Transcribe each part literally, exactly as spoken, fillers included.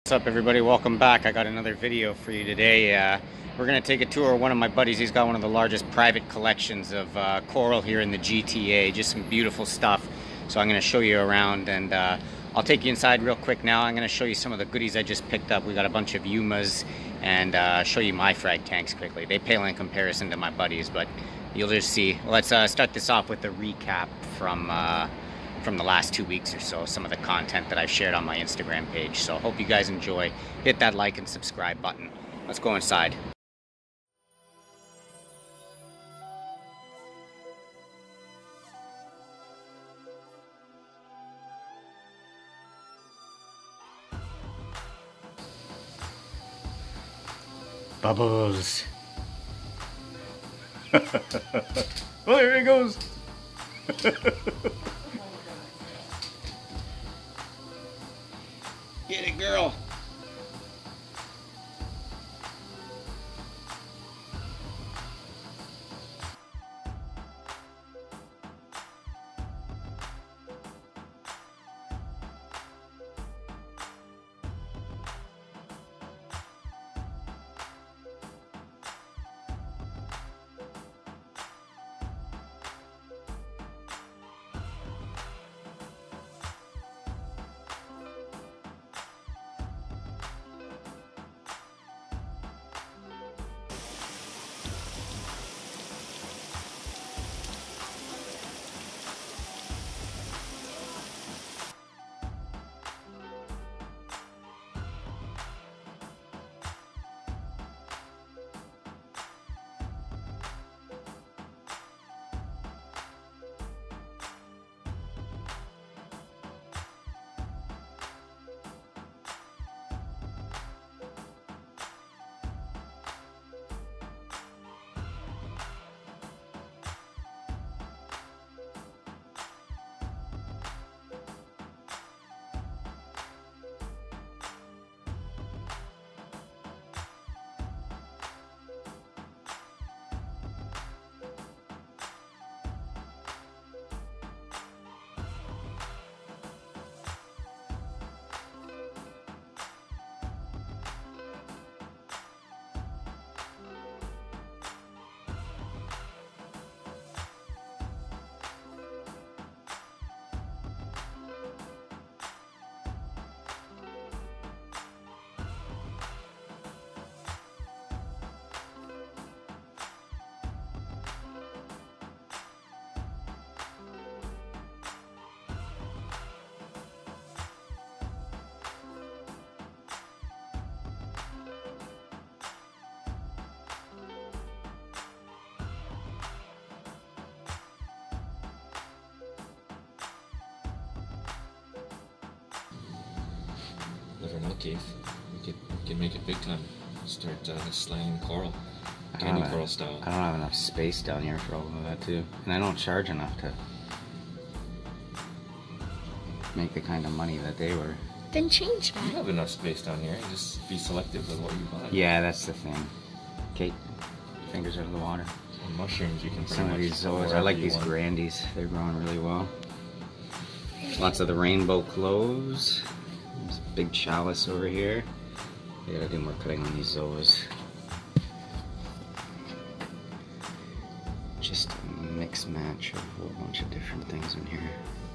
What's up, everybody? Welcome back. I got another video for you today. Uh, we're going to take a tour of one of my buddies. He's got one of the largest private collections of uh, coral here in the G T A. Just some beautiful stuff. So I'm going to show you around, and uh, I'll take you inside real quick now. I'm going to show you some of the goodies I just picked up. We got a bunch of Yumas, and uh, show you my frag tanks quickly. They pale in comparison to my buddies, but you'll just see. Let's uh, start this off with a recap from uh, from the last two weeks or so, some of the content that I've shared on my Instagram page. So hope you guys enjoy. Hit that like and subscribe button. Let's go inside. Bubbles. Oh, there he goes. Get it, girl. Never know, Keith. We could, we could make it big time. Start uh, slaying coral. Candy coral style. I don't have enough space down here for all of that, too. And I don't charge enough to make the kind of money that they were. Then change You that. have enough space down here. Just be selective with what you buy. Yeah, that's the thing. Kate, fingers out of the water. And mushrooms, you can pretty Some of much these go zoas, I wherever like you these want. grandies. They're growing really well. Lots of the rainbow cloves. There's a big chalice over here. I gotta do more cutting on these zoas. Just a mix match of a whole bunch of different things in here.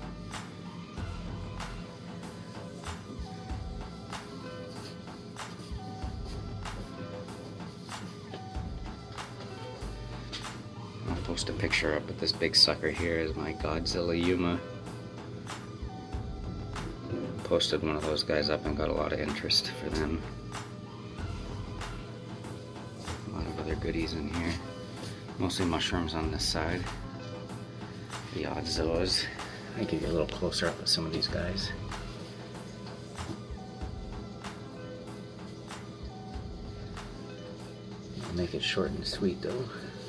I'll post a picture up with this big sucker here is my Godzilla Yuma. Posted one of those guys up and got a lot of interest for them. A lot of other goodies in here. Mostly mushrooms on this side. The odd zoas. I give you a little closer up with some of these guys. I'll make it short and sweet though.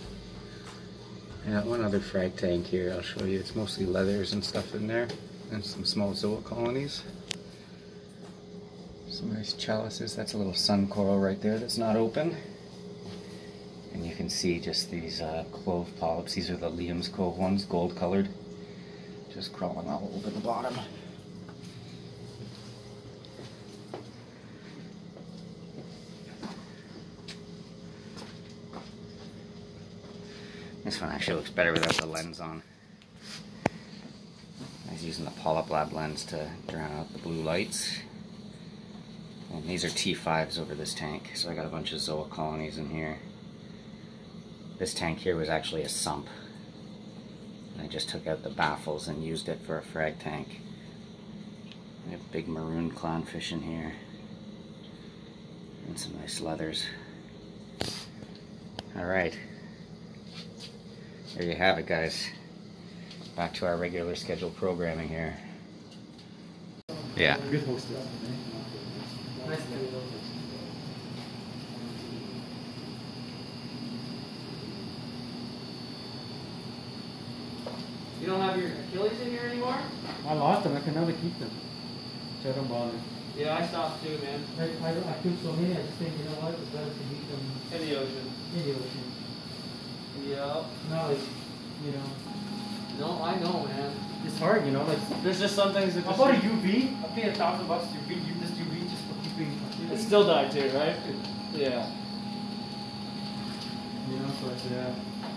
I got one other frag tank here I'll show you. It's mostly leathers and stuff in there. And some small zoa colonies. Some nice chalices. That's a little sun coral right there that's not open. And you can see just these uh, clove polyps. These are the Liam's Cove ones, gold colored. Just crawling all over the bottom. This one actually looks better without the lens on. I was using the Polyp Lab lens to drown out the blue lights. And these are T fives over this tank, so I got a bunch of zoa colonies in here. This tank here was actually a sump. And I just took out the baffles and used it for a frag tank. I have big maroon clownfish in here. And some nice leathers. Alright. There you have it, guys. Back to our regular scheduled programming here. Yeah. You don't have your Achilles in here anymore? I lost them. I can never keep them. So I don't bother. Yeah, I stopped too, man. I, I, I killed so many, I just think, you know what, it's better to keep them In the ocean. in the ocean. Yeah. Now it's, you know, No, I know, man. it's hard, you know, like, There's just some things that how just... about a U V? I paid a thousand bucks to U V, this U V just for keeping It Achilles. still died too, right? Yeah. You know, so it's, yeah.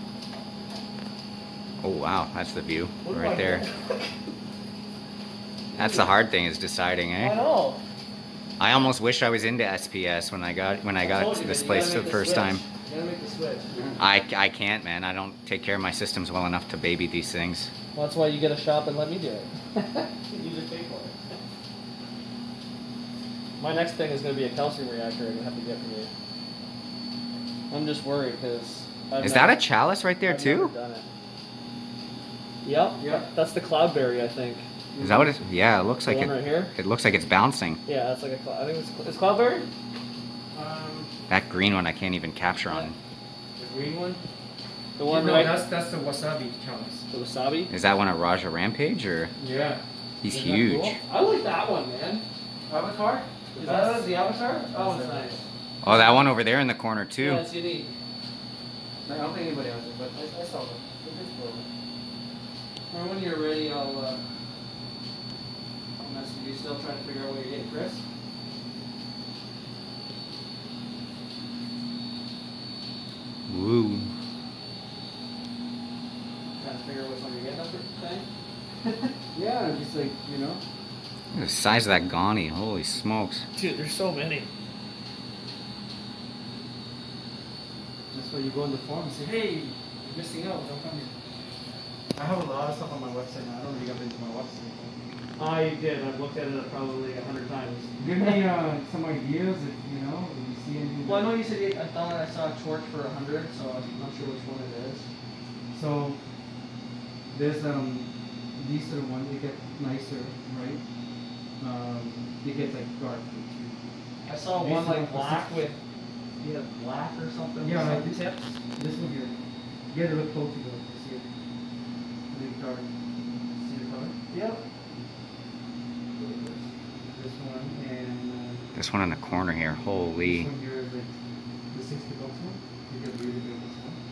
Oh wow, that's the view What do right I there. do? That's the hard thing, is deciding, I eh? know. I almost wish I was into S P S when I got when I I got told to you, this man, you place gotta for make the the first switch. time. You gotta make the switch. I, I can't, man. I don't take care of my systems well enough to baby these things. Well, that's why you get a shop and let me do it. You just pay for it. My next thing is going to be a calcium reactor I'm going to have to get from you. I'm just worried because... Is that a chalice right there I've too? never done it. Yep, yep. That's the cloudberry, I think. Is that what it is? Yeah, it looks The like one it. right here? It looks like it's bouncing. Yeah, that's like a cloud. I think it's, it's cloudberry? Um, That green one I can't even capture on. The green one? The one no, right... that's, that's the wasabi chalice. The wasabi? Is that one a Raja Rampage or? Yeah. He's Isn't that huge. cool? I like that one, man. Avatar? Is that the avatar? That one's nice. Oh, that one over there in the corner too. Yeah, it's unique. I don't think anybody has it, but I, I saw them. Or when you're ready, I'll, uh... I'll message you. Still trying to figure out what you're getting, Chris? Woo. Trying to figure out which one you're getting up for thing? Yeah, just like, you know. The size of that Ghani, holy smokes. Dude, there's so many. That's why you go in the forum and say, hey, you're missing out, don't come here. I have a lot of stuff on my website now. I don't really get into my website. I did. I've looked at it probably a hundred times. Give me uh, some ideas if you know, if you see anything. Well, I know you said you, I thought I saw a torch for a hundred, so I'm not sure which one it is. So there's um these are the ones they get nicer, right? Um, they get like dark too. I saw These one are like the- black with, you had black or something. Yeah, with like some this. tips. This one here. You gotta look close to it to see it. Really dark. See the color? Yep. This one and uh, This one in the corner here, holy. this one here is like the sixty bucks one. You get really good this one.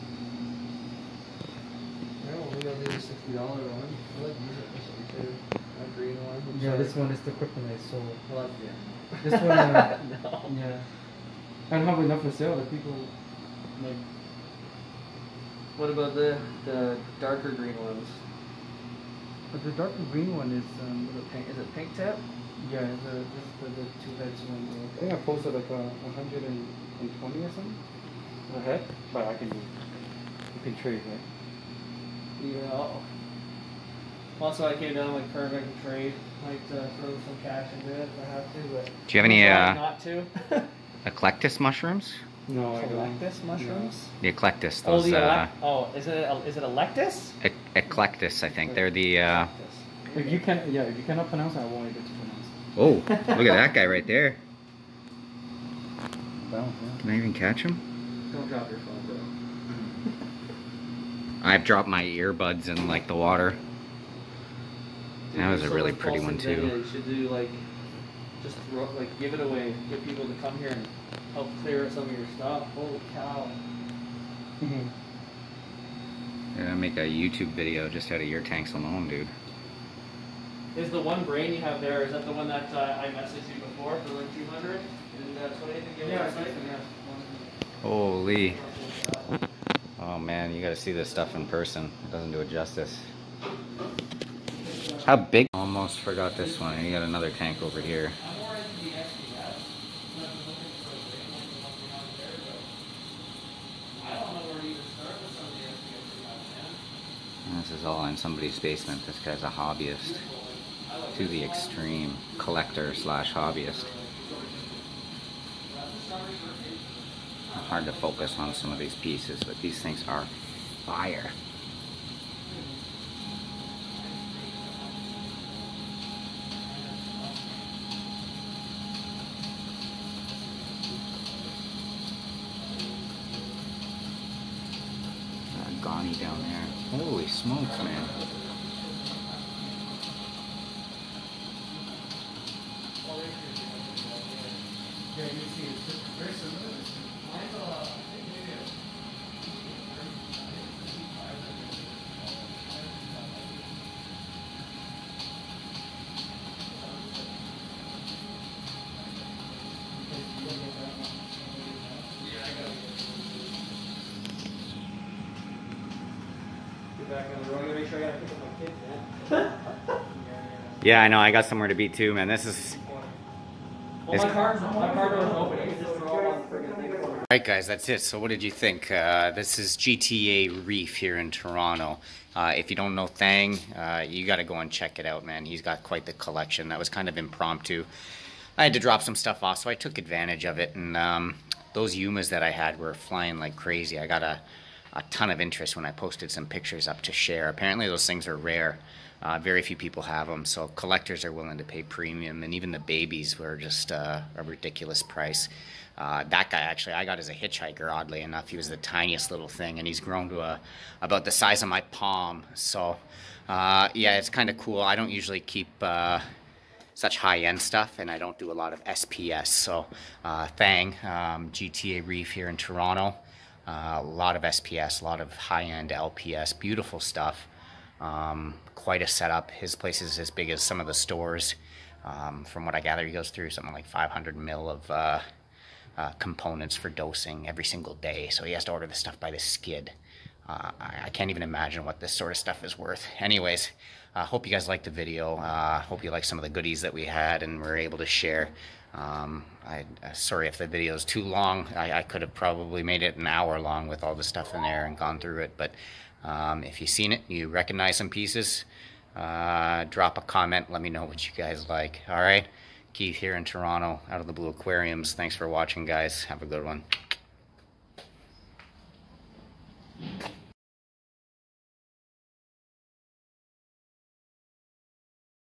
Yeah, well, maybe I'll do the sixty dollar one. I like using this one too. That green one. I'm Yeah, sorry. this one is the kryptonite. So I like yeah. this one, uh, No. yeah. I don't have enough for sale. That people like. What about the the darker green ones? But the darker green one is um. Is it pink? Is it pink tip? Yeah, the this the, the two heads one. I think I posted like a uh, hundred and twenty or something. A head, but I can you can trade, right? Yeah. Well, that's why I came down like perfect and trade. Might uh, throw some cash into it if I have to, but. Do you have any I'll try uh, not to. eclectus mushrooms? No, I don't. Electus mushrooms? The eclectus, Oh, those the uh, elec- oh, is it a, is it electus? e eclectus, I think. They're the uh If you can, yeah, if you cannot pronounce it, I won't able to pronounce it. oh, look at that guy right there. Well, yeah. Can I even catch him? Don't drop your phone, bro. I've dropped my earbuds in like the water. That was a really pretty one too. You should do like, just throw, like give it away, get people to come here and help clear some of your stuff. Holy cow! Mhm. Yeah, make a YouTube video just out of your tanks alone, dude. Is the one brain you have there? Is that the one that uh, I messaged you before for like two hundred? And that's what I think you Yeah, have. I think so, yeah. Holy. Oh Oh man, you gotta see this stuff in person. It doesn't do it justice. How big? Almost forgot this one. You got another tank over here. This is all in somebody's basement. This guy's a hobbyist to the extreme, collector slash hobbyist. Hard to focus on some of these pieces, but these things are fire. Got Ghani down there. Holy smokes, man. Yeah, I know. I got somewhere to be too, man. This is. Well, my car, my car door is open. You can just throw it on the friggin' thing. Alright guys, that's it. So what did you think? Uh, this is G T A Reef here in Toronto. Uh, if you don't know Thang, uh, you got to go and check it out, man. He's got quite the collection. That was kind of impromptu. I had to drop some stuff off, so I took advantage of it. And um, those Yumas that I had were flying like crazy. I got a, a ton of interest when I posted some pictures up to share. Apparently those things are rare. Uh, very few people have them, so collectors are willing to pay premium, and even the babies were just uh, a ridiculous price. Uh, that guy, actually, I got as a hitchhiker, oddly enough. He was the tiniest little thing, and he's grown to a, about the size of my palm. So, uh, yeah, it's kind of cool. I don't usually keep uh, such high-end stuff, and I don't do a lot of S P S. So, uh, Thang, um, G T A Reef here in Toronto, uh, a lot of S P S, a lot of high-end L P S, beautiful stuff. Um, quite a setup. His place is as big as some of the stores. Um, from what I gather, he goes through something like five hundred mil of uh, uh, components for dosing every single day. So he has to order the stuff by the skid. Uh, I, I can't even imagine what this sort of stuff is worth. Anyways, I uh, hope you guys liked the video. Uh, hope you liked some of the goodies that we had and were able to share. Um, I, uh, sorry if the video is too long. I, I could have probably made it an hour long with all the stuff in there and gone through it, but Um, if you've seen it, you recognize some pieces, uh, drop a comment, let me know what you guys like. Alright, Keith here in Toronto, out of the Blue Aquariums. Thanks for watching, guys. Have a good one.